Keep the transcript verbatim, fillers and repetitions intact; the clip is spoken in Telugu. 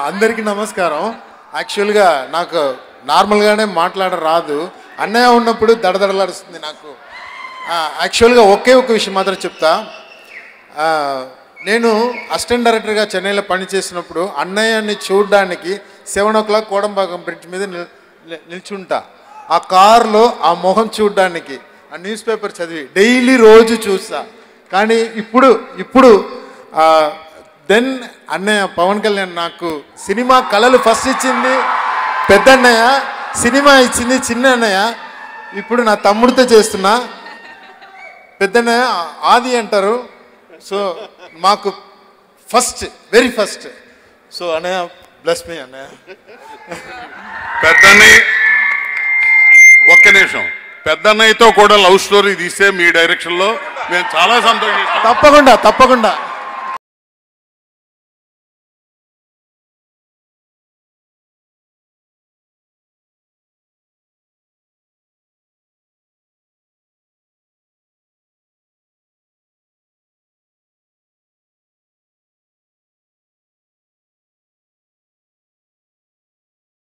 అందరికీ నమస్కారం. యాక్చువల్గా నాకు నార్మల్గానే మాట్లాడ రాదు. అన్నయ్య ఉన్నప్పుడు దడదడలాడుస్తుంది నాకు. యాక్చువల్గా ఒకే ఒక విషయం మాత్రం చెప్తా. నేను అసిస్టెంట్ డైరెక్టర్గా చెన్నైలో పనిచేసినప్పుడు అన్నయ్యని చూడడానికి seven o'clock Kodambakkam bridge మీద నిల్ నిల్చుంటా. ఆ కారులో ఆ మొహం చూడడానికి ఆ న్యూస్ పేపర్ చదివి డైలీ రోజు చూస్తా. కానీ ఇప్పుడు ఇప్పుడు దెన్ అన్నయ్య పవన్ కళ్యాణ్ నాకు సినిమా కళలు ఫస్ట్ ఇచ్చింది పెద్ద అన్నయ్య, సినిమా ఇచ్చింది చిన్న అన్నయ్య. ఇప్పుడు నా తమ్ముడితో చేస్తున్నా. పెద్దన్నయ్య ఆది అంటారు. సో మాకు ఫస్ట్ వెరీ ఫస్ట్. సో అన్నయ్య బ్లెస్ మీ అన్నయ్య. పెద్దన్నయ్య ఒక్క నిమిషం, పెద్దన్నయ్యతో కూడా లవ్ స్టోరీ తీస్తే మీ డైరెక్షన్లో నేను చాలా సంతోషిస్తాను. తప్పకుండా తప్పకుండా